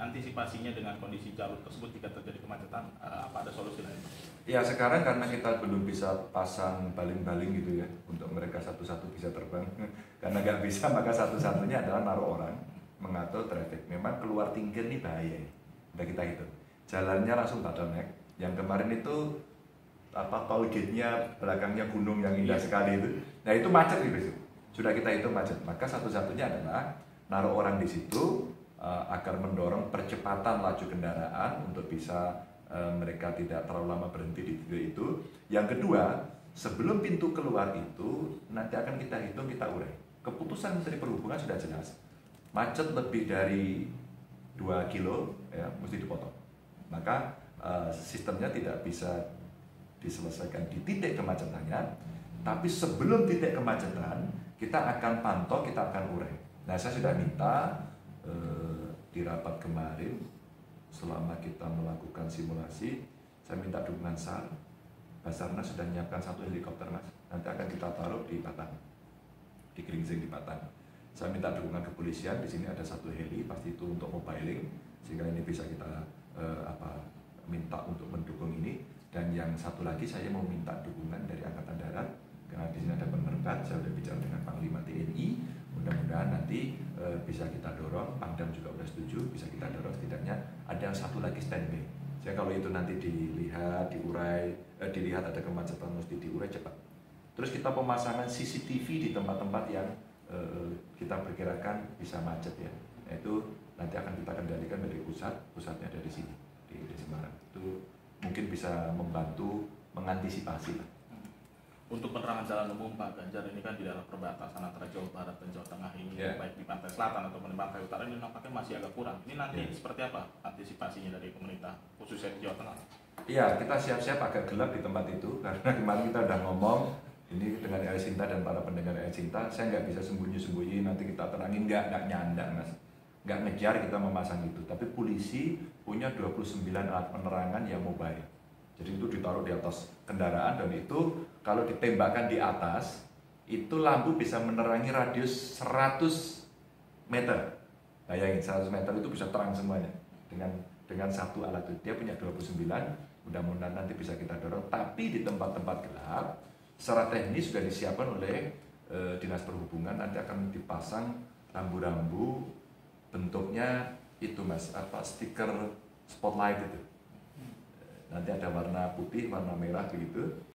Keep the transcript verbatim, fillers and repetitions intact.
antisipasinya dengan kondisi jalur tersebut jika terjadi kemacetan, uh, apa ada solusi lain? Ya sekarang karena kita belum bisa pasang baling-baling gitu ya untuk mereka satu-satu bisa terbang karena nggak bisa, maka satu-satunya adalah naruh orang mengatur traffic. Memang keluar Tingkir ini bahaya, udah kita hitung jalannya langsung bottleneck. Yang kemarin itu apa, tol gate-nya belakangnya gunung yang indah sekali itu, nah itu macet gitu, sudah kita hitung macet. Maka satu-satunya adalah naruh orang di situ uh, agar mendorong percepatan laju kendaraan untuk bisa uh, mereka tidak terlalu lama berhenti di titik itu. Yang kedua, sebelum pintu keluar itu nanti akan kita hitung, kita urai. Keputusan Menteri Perhubungan sudah jelas, macet lebih dari dua kilo ya mesti dipotong. Maka uh, sistemnya tidak bisa diselesaikan di titik kemacetannya, tapi sebelum titik kemacetan kita akan pantau, kita akan urai. Nah, saya sudah minta eh, di rapat kemarin selama kita melakukan simulasi, saya minta dukungan S A R. Basarnas sudah menyiapkan satu helikopter, Mas. Nanti akan kita taruh di Batang, di Gringsing di Batang. Saya minta dukungan kepolisian, di sini ada satu heli, pasti itu untuk mobiling, sehingga ini bisa kita eh, apa minta untuk mendukung ini. Dan yang satu lagi saya mau minta dukungan dari Angkatan Darat, karena di sini ada penerbang. Saya sudah bicara dengan Panglima T N I. Mudah-mudahan nanti e, bisa kita dorong, Pangdam juga sudah setuju, bisa kita dorong setidaknya ada yang satu lagi standby. Jadi kalau itu nanti dilihat, diurai, eh, dilihat ada kemacetan mesti diurai cepat. Terus kita pemasangan C C T V di tempat-tempat yang e, kita perkirakan bisa macet ya. Itu nanti akan kita kendalikan dari pusat, pusatnya dari sini di, di Semarang. Itu mungkin bisa membantu mengantisipasi lah. Untuk penerangan jalan umum, Pak Ganjar, ini kan di dalam perbatasan antara Jawa Barat dan Jawa Tengah ini, yeah. baik di pantai selatan atau di pantai utara, ini nampaknya masih agak kurang. Ini nanti yeah. seperti apa antisipasinya dari pemerintah, khususnya di Jawa Tengah? Iya, kita siap-siap agak gelap di tempat itu, karena kemarin kita udah ngomong, ini dengan El Sinta dan para pendengar El Sinta, saya nggak bisa sembunyi-sembunyi, nanti kita terangin, nggak, nggak nyandang, Mas. Nggak ngejar kita memasang itu, tapi polisi punya dua puluh sembilan alat penerangan yang mobile. Jadi itu ditaruh di atas kendaraan, dan itu kalau ditembakkan di atas itu lampu bisa menerangi radius seratus meter. Bayangin, seratus meter itu bisa terang semuanya dengan dengan satu alat itu. Dia punya dua puluh sembilan, mudah-mudahan nanti bisa kita dorong. Tapi di tempat-tempat gelap secara teknis sudah disiapkan oleh e, Dinas Perhubungan, nanti akan dipasang rambu-rambu bentuknya itu, Mas, apa stiker spotlight itu. Nanti ada warna putih, warna merah begitu.